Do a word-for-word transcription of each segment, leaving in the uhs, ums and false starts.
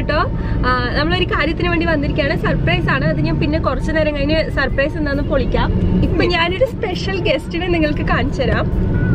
കേട്ടോ. നമ്മളൊരു കാര്യത്തിന് വേണ്ടി വന്നിരിക്കുകയാണ്. സർപ്രൈസ് ആണ്. അത് ഞാൻ പിന്നെ കുറച്ചു നേരം കഴിഞ്ഞ് സർപ്രൈസ് എന്താന്ന് പൊളിക്കാം. ഇപ്പൊ ഞാനൊരു സ്പെഷ്യൽ ഗസ്റ്റിനെ നിങ്ങൾക്ക് കാണിച്ചു തരാം.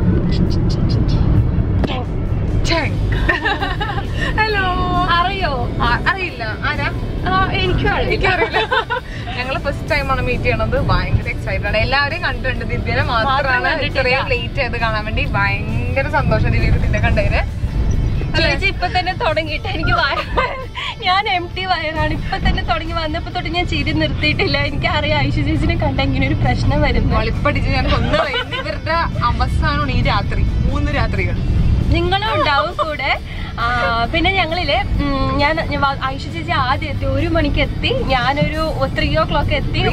ഹലോ. അറിയോ? അറിയില്ല. ആരാ? എനിക്കും എനിക്കറിയില്ല. ഞങ്ങള് ഫസ്റ്റ് ടൈമാണ് മീറ്റ് ചെയ്യണത്. ഭയങ്കര എക്സൈറ്റഡ് ആണ്. എല്ലാവരെയും കണ്ടിട്ടുണ്ട്. ദിവ്യനെ മാത്രമാണ് ഇത്രയും ലേറ്റ് ചെയ്ത് കാണാൻ വേണ്ടി. ഭയങ്കര സന്തോഷം ദിവ്യ കുട്ടിനെ കണ്ടതിന്. ചേച്ചി ഇപ്പൊ തന്നെ തുടങ്ങിയിട്ട് എനിക്ക് ഞാൻ എം ടി വയറാണ്. ഇപ്പൊ തന്നെ തുടങ്ങി വന്നപ്പോ തൊട്ട് ഞാൻ ചിരി നിർത്തിയിട്ടില്ല. എനിക്ക് അറിയാം ഐഷ ചേച്ചിനെ കണ്ട ഇങ്ങനെ ഒരു പ്രശ്നം വരുന്നു. ഒളിപ്പടിച്ച് ഞാൻ കൊന്നു. ഇവരുടെ അവസാനമാണ് ഈ രാത്രി. മൂന്ന് രാത്രികൾ നിങ്ങളും ഉണ്ടാവും കൂടെ. പിന്നെ ഞങ്ങളില് ഞാൻ ഐഷ ചേച്ചി ആദ്യം എത്തി, ഒരു മണിക്ക് എത്തി. ഞാനൊരു ത്രീ ഓ ക്ലോക്ക് എത്തി.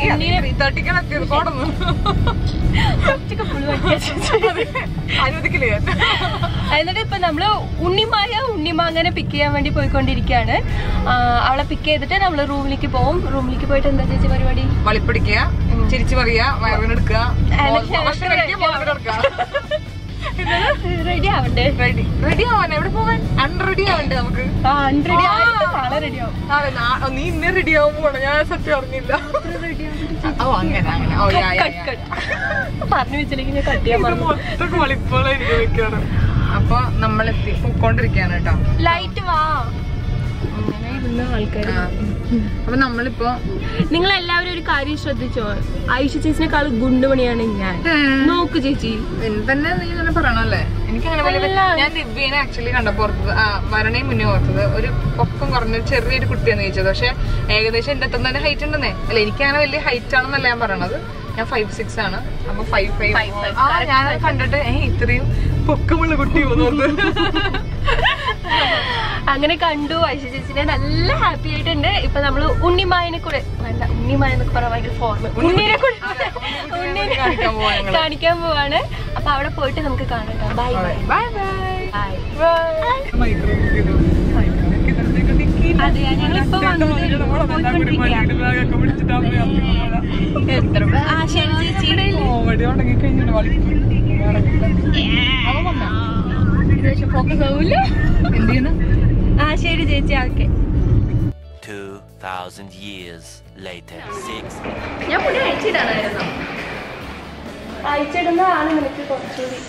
എന്നിട്ട് ഇപ്പൊ നമ്മള് ഉണ്ണിമായ ഉണ്ണിമാങ്ങനെ പിക്ക് ചെയ്യാൻ വേണ്ടി പോയിക്കൊണ്ടിരിക്കുകയാണ്. അവളെ പിക്ക് ചെയ്തിട്ട് നമ്മള് റൂമിലേക്ക് പോകും. റൂമിലേക്ക് പോയിട്ട് എന്താ ചേച്ചി പരിപാടി? വളിപ്പിടിക്കുക, ചിരിച്ചു പറയുക, വയറിനെടുക്കുക, റെഡി ആവണ്ടേ? റെഡി റെഡി ആവാൻ എവിടെ പോവാൻ? അൺറെഡി ആവണ്ടേ നമുക്ക്? നീ ഇന്ന് റെഡി ആവാൻ പോണോ? ഞാൻ സത്യം അറിഞ്ഞില്ല. ഓ അങ്ങനെ അങ്ങനെ പറഞ്ഞു വെച്ചില്ലെങ്കിൽ കട്ട് ചെയ്യാൻ മൊത്തം വളിപ്പോളെ എനിക്ക് വെക്കാറ്. അപ്പൊ നമ്മളെത്തി പൊക്കോണ്ടിരിക്കാണ് കേട്ടോ. ലൈറ്റ് വാ. ആൾക്കാർ അപ്പൊ നമ്മളിപ്പോ നിങ്ങൾ എല്ലാവരും ഒരു കാര്യം ശ്രദ്ധിച്ചോ, ഐഷ ചേച്ചിനെക്കാൾ ഗുണ്ടുമണിയാണ് ഞാൻ. നോക്ക് ചേച്ചി തന്നെ നീ ഇങ്ങനെ പറയണല്ലേ. എനിക്കങ്ങനെ ഞാൻ ദിവ്യനെ ആക്ച്വലി കണ്ടപ്പോ ഓർത്തത്, വരണേ മുന്നേ ഓർത്തത് ഒരു പൊക്കം കുറഞ്ഞ ചെറിയൊരു കുട്ടിയാന്ന് ചോദിച്ചത്. പക്ഷെ ഏകദേശം എന്റെ അത്ര തന്നെ ഹൈറ്റ് ഉണ്ടെന്നേ. അല്ല എനിക്കങ്ങനെ വലിയ ഹൈറ്റ് ആണെന്നല്ല ഞാൻ പറയണത്. ഞാൻ ഫൈവ് സിക്സ് ആണ്. അപ്പൊ ഫൈവ് ഫൈവ് ആ ഞാൻ കണ്ടിട്ട് ഏ ഇത്രയും പൊക്കമുള്ള കുട്ടി അങ്ങനെ കണ്ടു. ഐഷ ചേച്ചിനെ നല്ല ഹാപ്പി ആയിട്ടുണ്ട്. ഇപ്പൊ നമ്മള് ഉണ്ണിമായനെ കൂടെ വേണ്ട, ഉണ്ണിമായ എന്നൊക്കെ പറയാൻ ഭയങ്കര ഫോർമൽ, ഉണ്ണിനെ കൂടെ ഉണ്ണിനെ കാണിക്കാൻ പോവാണ്. അപ്പൊ അവിടെ പോയിട്ട് നമുക്ക് കാണാം. Bye bye bye bye. അതെയാ ഞങ്ങളിപ്പോ ആ ശരി ചേച്ചി. ഫോക്കസ് ആവൂല. ആ ശരി ചേച്ചി. ഓക്കെ. ഞാൻ പുതിയ അയച്ചിടാനായിരുന്നു. അയച്ചിടുന്നതാണ് നിനക്ക് കുറച്ചുകൂടി.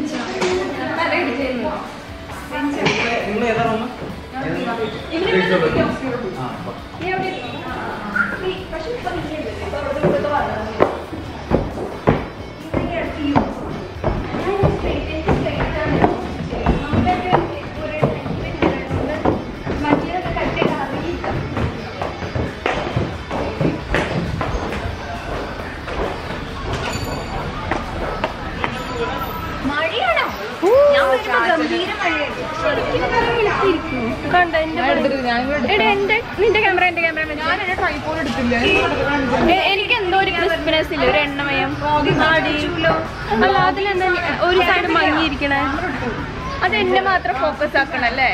എനിക്ക് എന്തോ ഒരു ക്രിസ്പിനെസ് ഇല്ല, ഒരു എണ്ണമയം. അല്ല അതിലെന്താ ഒരു സൈഡ് മങ്ങിയിരിക്കണേ? അത് എന്നെ മാത്രം ഫോക്കസ് ആക്കണല്ലേ?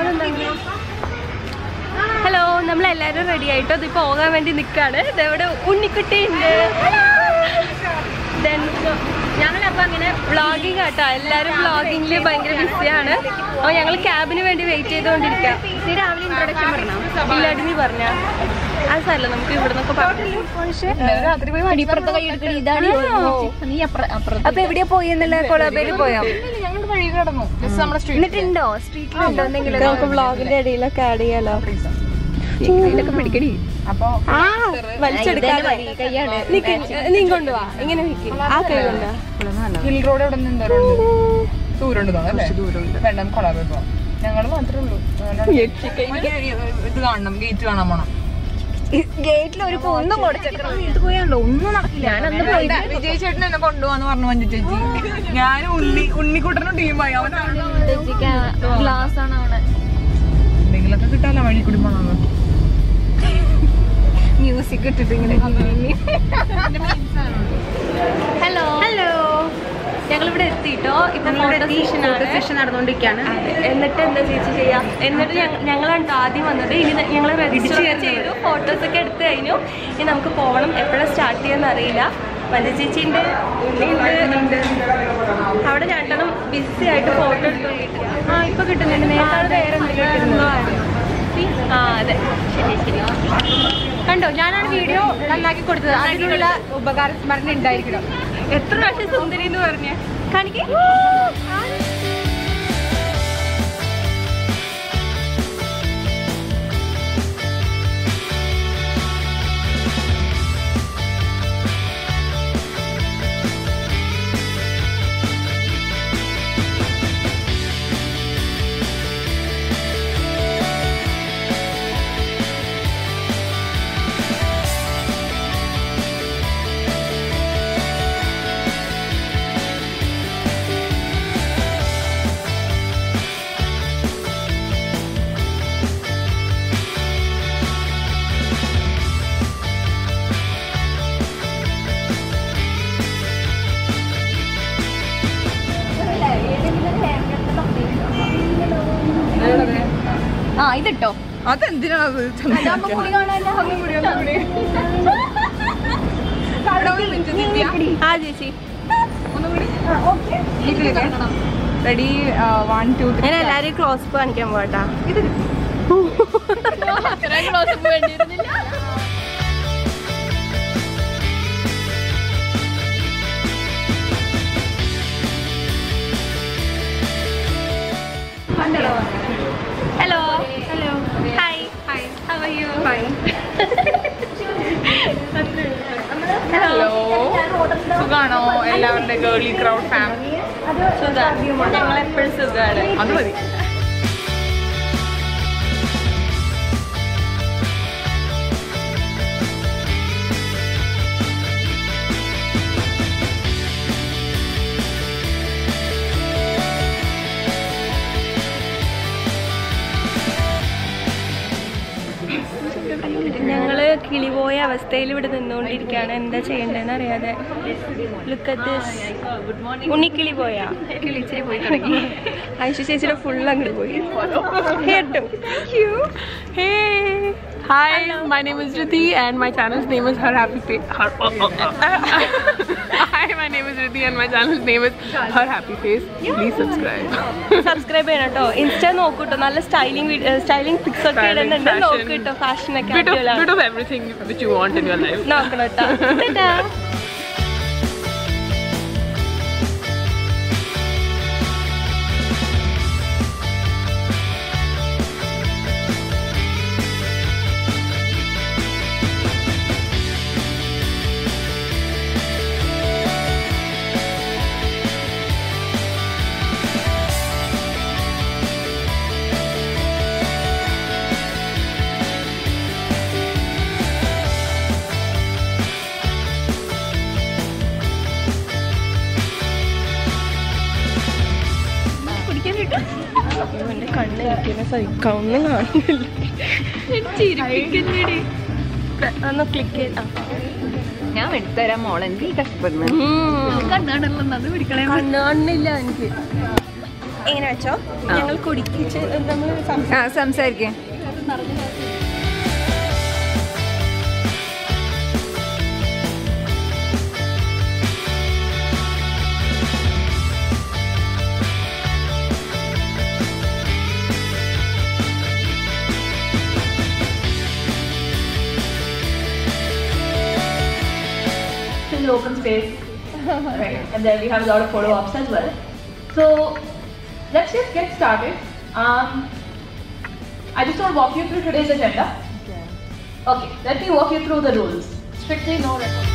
ഹലോ, നമ്മളെല്ലാരും റെഡി ആയിട്ടോ ഇത് പോകാൻ വേണ്ടി നിക്കാണ്. ഇതെവിടെ ഉണ്ണിക്കുട്ടി ഉണ്ട്. ഞങ്ങളപ്പോ അങ്ങനെ വ്ളോഗിങ് കേട്ടോ. എല്ലാരും വ്ളോഗിങ്ങില് ഭയങ്കര ബിസിയാണ്. അപ്പൊ ഞങ്ങൾ ക്യാബിന് വേണ്ടി വെയിറ്റ് ചെയ്തോണ്ടിരിക്കാം. നീ രാവിലെ ഇൻട്രൊഡക്ഷൻ പറഞ്ഞോ? ഇല്ലാടി നീ പറഞ്ഞ ആ സാരല്ല, നമുക്ക് ഇവിടെ നിന്നൊക്കെ പറഞ്ഞു. അപ്പൊ എവിടെയാ പോയി എന്നല്ല, കൊളാബേല് പോയോ? എന്നിട്ടുണ്ടോ സ്ട്രീറ്റിലുണ്ടോ എന്തെങ്കിലും? നമുക്ക് വ്ളോഗിന്റെ ഇടയിലൊക്കെ ആഡ് ചെയ്യാലോ. ഇതൊക്കെ പിടിക്കടി. അപ്പൊ വലിച്ചെടുക്കാതെ നീ കൊണ്ടുപോവാ. ഇങ്ങനെ ആ കൈ കൊണ്ടുവാ. ഹിൽ റോഡ് എവിടെ നിന്ന് ദൂരം അല്ലേ? വേണ്ട കൊളാബേ പോവാം. ഞങ്ങള് മാത്രമേ ഉള്ളൂ. ഇത് കാണണം, ഗേറ്റ് കാണാൻ പോണം. ഗേറ്റിൽ ഒരു ഒന്നും പോയാണ്ടോ ഒന്നും നടക്കില്ല. ഞാനന്ന് വിജയ് ചേട്ടൻ എന്നെ കൊണ്ടുപോവാന്ന് പറഞ്ഞു മഞ്ജു ചേച്ചി. ഞാൻ ഉണ്ണി ഉണ്ണിക്കുട്ടനും ടീമായി. അവനാണ് ഗ്ലാസ് ആണ് അവിടെ. എന്തെങ്കിലൊക്കെ കിട്ടാലോ വഴി കൂടി പോണോ? മ്യൂസിക് ഇട്ടിട്ട് ഇങ്ങനെ. ഹലോ ഹലോ, ഞങ്ങളിവിടെ എത്തിട്ടോ. ഇപ്പൊ സെഷൻ നടന്നുകൊണ്ടിരിക്കുകയാണ്. എന്നിട്ട് എന്താ ചേച്ചി ചെയ്യാം? എന്നിട്ട് ഞങ്ങളാണ് ആദ്യം വന്നത്. ഇനി ഞങ്ങൾ രജിസ്റ്റർ ചെയ്തു, ഫോട്ടോസ് ഒക്കെ എടുത്തു കഴിഞ്ഞു. ഇനി നമുക്ക് പോകണം. എപ്പോഴാണ് സ്റ്റാർട്ട് ചെയ്യാന്ന് അറിയില്ല. മഞ്ജു ചേച്ചിന്റെ ഉണ്ണിയുണ്ട് അവിടെ. രണ്ടെണ്ണം ബിസി ആയിട്ട് ഫോട്ടോ എടുത്തോണ്ടിരിക്കുക. ആ ഇപ്പൊ കിട്ടുന്നുണ്ട്. നേരത്തെ വേറെ എന്തെങ്കിലും കിട്ടുന്നോ? ആ അതെ ശരി ശരി. കണ്ടോ, ഞാനാണ് വീഡിയോ നന്നാക്കി കൊടുത്തത്. അതിനുള്ള ഉപകാരസ്മരണ ഉണ്ടായിരിക്കണം. എത്ര പ്രാവശ്യം സുന്ദരി എന്ന് പറഞ്ഞ കാണിക്കേ. ആ ഇതിട്ടോ, അതെന്തിനാണത്? ആ ചേച്ചി റെഡി വൺ ടു ത്രീ. ഞാൻ എല്ലാരെയും ക്ലോസ്അപ്പ് കാണിക്കാൻ പോട്ടാ. ഇത് ക്ലോസ്അപ്പ് വേണ്ടിയിരുന്നില്ല. Hello. Hello. Hi. Hi. How are you? Fine. Hello, സുഖാണോ എല്ലാവരുടെ ഗേർലി ക്രൗഡ് ഫാമിലി? സുഖാണ്, ഞങ്ങളെപ്പോഴും സുഖാണ്. അത് മതി. ഞങ്ങള് കിളിപോയ അവസ്ഥയിൽ ഇവിടെ നിന്നുകൊണ്ടിരിക്കുകയാണ്. എന്താ ചെയ്യേണ്ടതെന്ന് അറിയാതെ. Look at this. ഉണ്ണിക്കിളി പോയാ കിളിച്ചിരി പോയി തുടങ്ങി. ഐശു ചേച്ചിയുടെ ഫുൾ അങ്ങോട്ട് പോയി കേട്ടോ. Hey. Hi, Hello. My name is Riddhi and my channel's name is Her Happy Face. Her, oh, oh, oh. Hi, my name is Riddhi and my channel's name is Her Happy Face. Please subscribe. Subscribe ചെയ്യണം കേട്ടോ. Insta നോക്കൂട്ടോ, നല്ല styling styling pics ഒക്കെ ഇടുന്നുണ്ട്. നോക്കിട്ടോ, fashion ഒക്കെ Bit of, bit of everything which you want in your life. നോക്കണം കേട്ടോ. കണ്ണിരിക്കുന്ന സഹിക്കാവുന്ന കാണുന്നില്ല. ചിരിപ്പിക്കുന്നടി. ഒന്ന് ക്ലിക്ക് ചെയ്ത് ഞാൻ എടുത്തരാം മോളെ. എന്ത് കഷ്ടപ്പെടുന്നു? കണ്ണുകാണില്ല എനിക്ക്. എങ്ങനെ വെച്ചോ, ഞങ്ങൾ കുടിക്കിച്ച് നമ്മൾ സംസാരിക്കാം. Open space, right? And then we have a lot of photo ops as well. So let's just get started. Um, I just want to walk you through today's agenda. Okay. Okay. Let me walk you through the rules. Strictly no record.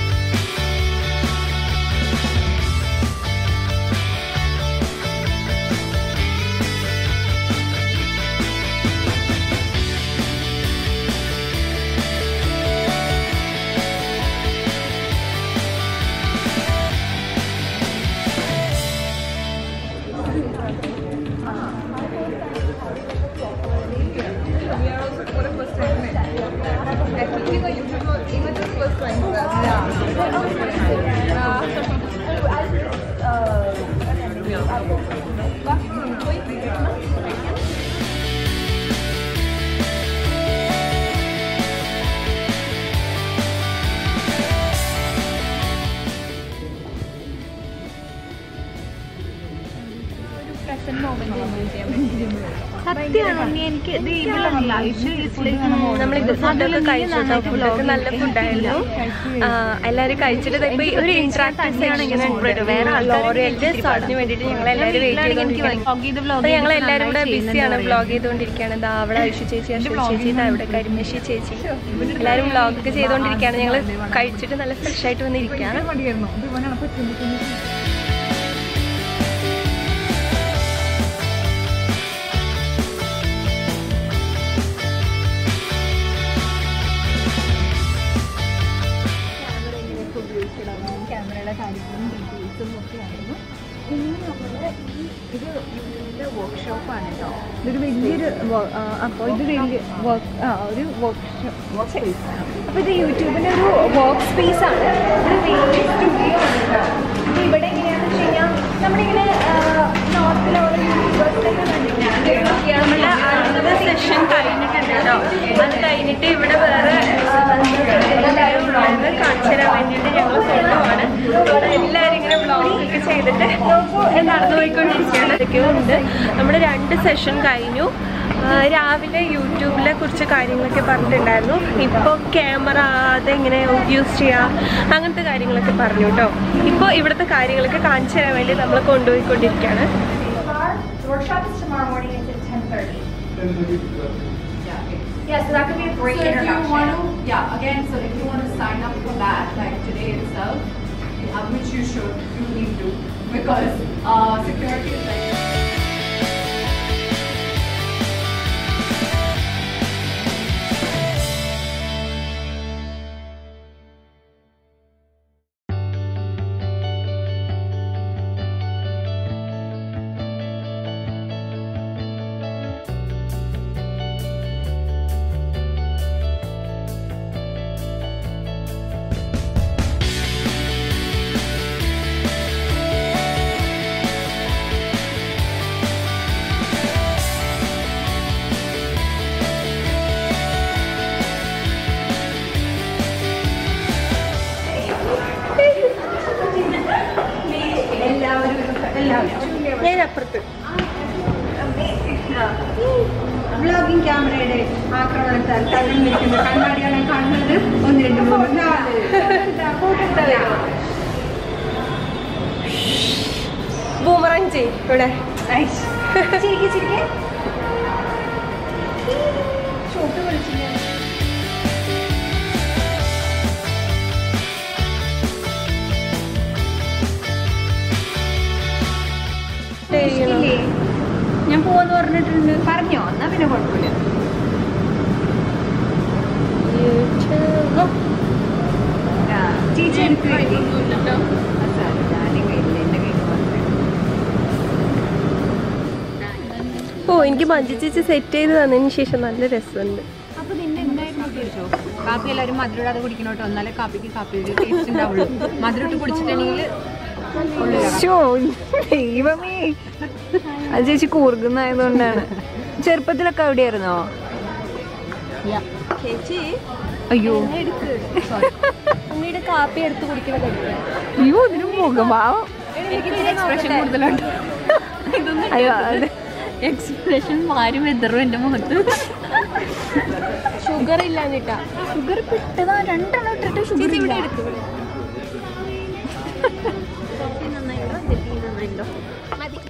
Yeah. നമ്മളിത് ഫുഡൊക്കെ കഴിച്ചിട്ടോ. ഫുഡൊക്കെ നല്ല ഫുഡായിരുന്നു. എല്ലാവരും കഴിച്ചിട്ട് ഇപ്പൊ ഒരു interactive ആണ് ഇങ്ങനെ വേറെ ആൾക്കാരുടെ സ്റ്റാർട്ടിന് വേണ്ടിയിട്ട് ഞങ്ങൾ എല്ലാവരും വെയിറ്റ് ചെയ്തുകൊണ്ടിരിക്കുകയാണ്. അപ്പൊ ഞങ്ങൾ എല്ലാവരും കൂടെ ബിസിയാണ്, വ്ളോഗ് ചെയ്തുകൊണ്ടിരിക്കുകയാണ്. ഇതാ അവിടെ ഐഷു ചേച്ചി, അശ്വതി ചേച്ചി, ഇതാ ഇവിടെ കരിമേശി ചേച്ചി, എല്ലാവരും വ്ളോഗൊക്കെ ചെയ്തുകൊണ്ടിരിക്കുകയാണ്. ഞങ്ങൾ കഴിച്ചിട്ട് നല്ല ഫ്രഷ് ആയിട്ട് വന്നിരിക്കുകയാണ്. ക്യാമറയുടെ കാര്യങ്ങളും ഡീറ്റെയിൽസും ഒക്കെ ആയിരുന്നു. ഇനി നമ്മൾ ഈ ഇത് ഇതിൻ്റെ വർക്ക്ഷോപ്പാണ് കേട്ടോ. ഇതൊരു വലിയൊരു അപ്പോൾ ഇത് വലിയ വർക്ക് ആ ഒരു വർക്ക്ഷോപ്പ് വർക്ക് സ്പേസ്. അപ്പോൾ ഇത് യൂട്യൂബിൻ്റെ ഒരു വർക്ക് സ്പേസ് ആണ്. ഒരു വലിയ സ്റ്റുഡിയോ ആണ് കേട്ടോ. അപ്പോൾ ഇവിടെ എങ്ങനെയാണെന്ന് വെച്ച് കഴിഞ്ഞാൽ നമ്മളിങ്ങനെ നോർത്തിലെ ഓരോ യൂട്യൂബേഴ്സിലൊക്കെ നമ്മുടെ അടുത്ത സെഷൻ കഴിഞ്ഞിട്ടുണ്ട് കേട്ടോ. അത് കഴിഞ്ഞിട്ട് ഇവിടെ വേറെ എല്ലാവരും വ്ളോഗ് കാണിച്ചു തരാൻ വേണ്ടിയിട്ട് ഞങ്ങൾ കൊണ്ടുപോവാണ്. അവിടെ എല്ലാവരും ഇങ്ങനെ വ്ളോഗൊക്കെ ചെയ്തിട്ട് നടന്നു പോയിക്കൊണ്ടിരിക്കുകയാണ്. അതൊക്കെ ഉണ്ട്. നമ്മുടെ രണ്ട് സെഷൻ കഴിഞ്ഞു. രാവിലെ യൂട്യൂബിലെ കുറിച്ച് കാര്യങ്ങളൊക്കെ പറഞ്ഞിട്ടുണ്ടായിരുന്നു. ഇപ്പോൾ ക്യാമറ അതെങ്ങനെ യൂസ് ചെയ്യാം അങ്ങനത്തെ കാര്യങ്ങളൊക്കെ പറഞ്ഞു കേട്ടോ. ഇപ്പോൾ ഇവിടുത്തെ കാര്യങ്ങളൊക്കെ കാണിച്ചു തരാൻ വേണ്ടി നമ്മൾ കൊണ്ടുപോയിക്കൊണ്ടിരിക്കുകയാണ്. workshop is tomorrow morning until ten thirty. Yeah, okay. Yeah, so that could be a great so introduction. If you want to, yeah, again, so if you want to sign up for that, like today itself, uh, which you should, you need to, because uh, security is like... ഞാൻ അപ്പുറത്ത് vlogging ക്യാമറയുടെ ആക്രമണത്താൽ തകർന്നിരിക്കുന്ന കണ്ണാടികളെ കാണുന്നത് ഒന്ന് രണ്ട് മൂന്ന് നാല്. Boomerang ചെയ് ഇവിടെ ഷോട്ട് വിളിച്ചില്ല. ഞാൻ പോവാന്ന് പറഞ്ഞിട്ടുണ്ട്. പറഞ്ഞോ? എന്നാ പിന്നെ കുഴപ്പമില്ല. ചേച്ചി എനിക്ക് ഓ എനിക്ക് മഞ്ജു ചേച്ചി സെറ്റ് ചെയ്ത് തന്നതിന് ശേഷം നല്ല രസമുണ്ട്. അപ്പൊ നിന്നെ എന്തായിരുന്നു ഉദ്ദേശിച്ചോ? കാപ്പി എല്ലാവരും മധുരമിടാതെ കുടിക്കണോട്ടോ, എന്നാലേ കാപ്പിക്ക് കാപ്പി ടേസ്റ്റ് ഉണ്ടാവുള്ളൂ. മധുരമിട്ട് കുടിച്ചിട്ടുണ്ടെങ്കിൽ ദൈവമേ, അത് ചേച്ചി കൂർഗുന്നായതുകൊണ്ടാണ്. ചെറുപ്പത്തിലൊക്കെ എവിടെയായിരുന്നോ? ചേച്ചി അയ്യോ അമ്മയുടെ കാപ്പി എടുത്ത് കുടിക്കുന്നത് അയ്യോ ഇതിന് മുഖഭാവം എക്സ്പ്രഷൻ കൂടുതലുണ്ട്. അയ്യോ അതെ എക്സ്പ്രഷൻ മാറി വെതറും എൻ്റെ മുഖത്ത്. ഷുഗർ ഇല്ലാഞ്ഞിട്ടാ. ഷുഗർ കിട്ടതാ രണ്ടെണ്ണം ഇട്ടിട്ട് ഷുഗർ ഇവിടെ എടുത്തു മതി.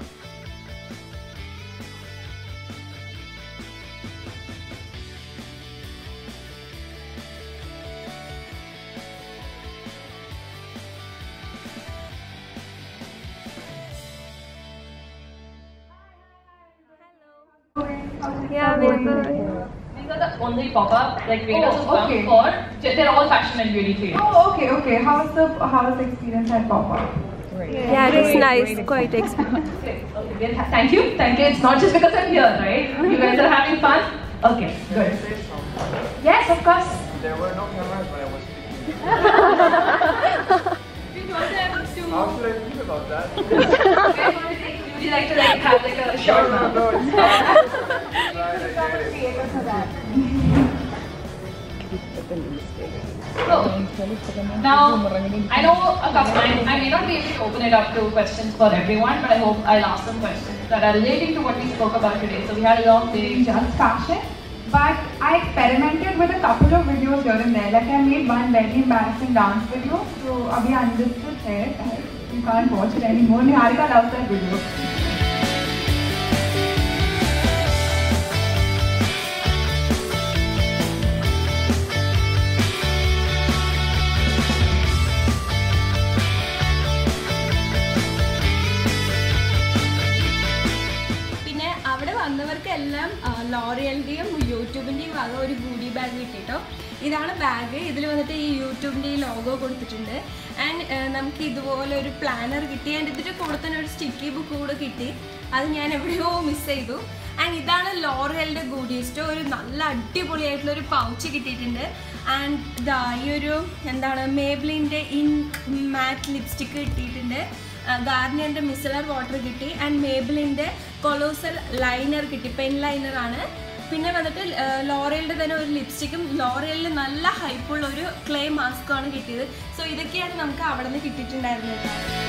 Yeah, very good. These are the only pop-up like videos Oh, who come okay. for. They're all fashion and beauty themed. Oh, okay, okay. How is the how is the experience at Pop-Up? Yeah, it's nice, quite expensive. Okay, okay. Thank you, thank you. It's not just because I'm here, right? You guys are having fun. Okay, good. Yes, of course. There were no cameras when I was speaking. How should I feel about that? Would you like to like have like a short No, one? no, it's fine. It's fine, I get it. So, now, I know a couple, I, I may not be able to open it up to questions for everyone, but I hope I'll ask some questions that are relating to what we spoke about today. So we had a long day. Just fashion, but I experimented with a couple of videos here and there. Like I made one very embarrassing dance video, so abhi understood it. You can't watch it anymore. Niharika loves that video. വന്നവർക്കെല്ലാം ലോറിയലിൻ്റെയും യൂട്യൂബിൻ്റെയും വക ഒരു ഗൂഡി bag കിട്ടിട്ടോ. ഇതാണ് bag. ഇതിൽ വന്നിട്ട് ഈ യൂട്യൂബിൻ്റെ ഈ logo കൊടുത്തിട്ടുണ്ട്. And നമുക്ക് ഇതുപോലെ ഒരു പ്ലാനർ കിട്ടി. ആൻഡ് ഇതിൻ്റെ കൂടെ തന്നെ ഒരു സ്റ്റിക്കി ബുക്ക് കൂടെ കിട്ടി. അത് ഞാൻ എവിടെയോ മിസ് ചെയ്തു. ആൻഡ് ഇതാണ് ലോറിയലിൻ്റെ ഗൂഡി സ്റ്റോർ. ഒരു നല്ല അടിപൊളിയായിട്ടുള്ള ഒരു പൗച്ച് കിട്ടിയിട്ടുണ്ട്. ആൻഡ് ഇതാ ഈ ഒരു എന്താണ് മേബ്ലിൻ്റെ ഇൻ മാറ്റ് ലിപ്സ്റ്റിക്ക് കിട്ടിയിട്ടുണ്ട്. ഗാർണിയറിൻ്റെ മിസലർ വാട്ടർ കിട്ടി. ആൻഡ് മേബിളിൻ്റെ കൊളോസൽ ലൈനർ കിട്ടി, പെൻ ലൈനറാണ്. പിന്നെ വന്നിട്ട് ലോറിയലിൻ്റെ തന്നെ ഒരു ലിപ്സ്റ്റിക്കും ലോറിയലിൽ നല്ല ഹൈപ്പുള്ള ഒരു ക്ലേ മാസ്കുമാണ് കിട്ടിയത്. സോ ഇതൊക്കെയാണ് നമുക്ക് അവിടെ നിന്ന് കിട്ടിയിട്ടുണ്ടായിരുന്നത്.